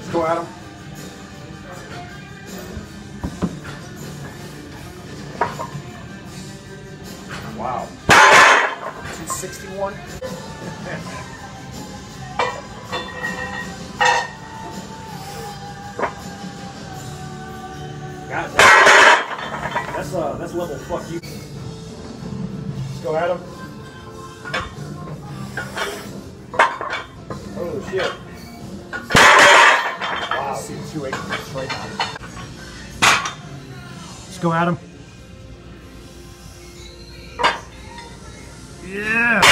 Let's go at him. Wow. 261. Got that. That's level fuck you. Let's go at him. Oh shit. Wow. See 280 straight on. Let's go at him. Yeah.